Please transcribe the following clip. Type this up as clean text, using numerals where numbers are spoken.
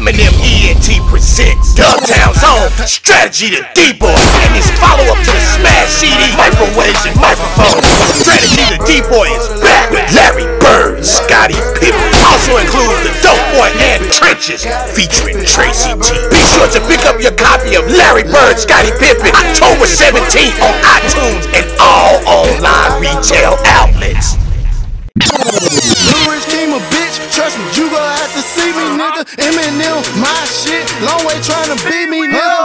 Eminem ENT presents Dubtown's own Strategy to D-Boy, and his follow-up to the Smash CD, Microwaves and Microphones. Strategy to D-Boy is back with Larry Bird, Scottie Pippen. Also includes the Dope Boy and Trenches, featuring Tracy T. Be sure to pick up your copy of Larry Bird, Scottie Pippen, October 17th on iTunes and all online retail outlets. Came a bitch, trust me, you gon' have to see me, nigga. Eminem, my shit, long way tryna beat me.